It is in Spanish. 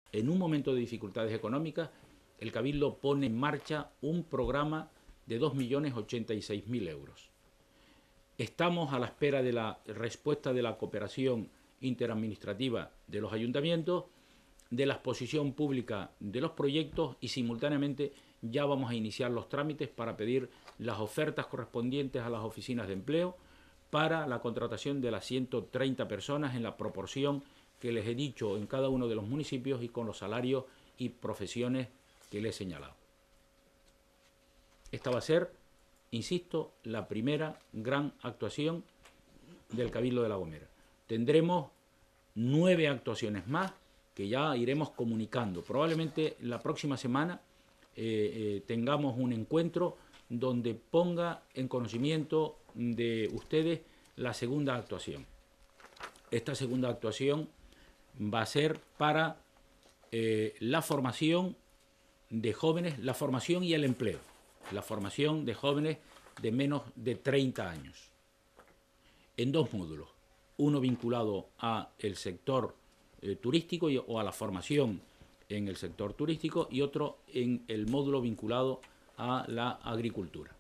en un momento de dificultades económicas, el Cabildo pone en marcha un programa de 2.086.000 euros. Estamos a la espera de la respuesta de la cooperación interadministrativa de los ayuntamientos, de la exposición pública de los proyectos y simultáneamente ya vamos a iniciar los trámites para pedir las ofertas correspondientes a las oficinas de empleo para la contratación de las 130 personas en la proporción que les he dicho en cada uno de los municipios y con los salarios y profesiones que les he señalado. Esta va a ser, insisto, la primera gran actuación del Cabildo de La Gomera. Tendremos 9 actuaciones más que ya iremos comunicando. Probablemente la próxima semana tengamos un encuentro donde ponga en conocimiento de ustedes la segunda actuación. Esta segunda actuación va a ser para la formación de jóvenes, la formación y el empleo, la formación de jóvenes de menos de 30 años, en 2 módulos, uno vinculado al sector turístico o a la formación en el sector turístico y otro en el módulo vinculado a la agricultura.